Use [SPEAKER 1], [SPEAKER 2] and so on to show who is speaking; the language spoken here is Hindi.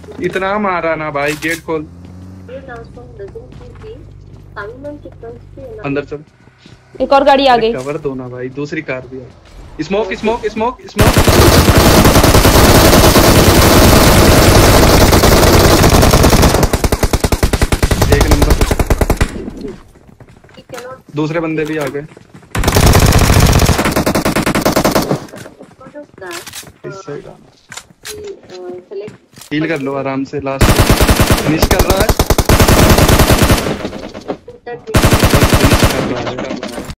[SPEAKER 1] इतना मारा ना भाई, गेट खोल। अंदर चल।
[SPEAKER 2] एक और गाड़ी आ
[SPEAKER 1] अरे
[SPEAKER 2] गई।
[SPEAKER 1] कवर दो ना भाई, दूसरी कार भी है। Smoke smoke smoke smoke. एक नंबर। दूसरे बंदे भी आ गए इस साइड। हील कर लो आराम से, लास्ट फिनिश कर रहा है। फिनिश कर रहा है।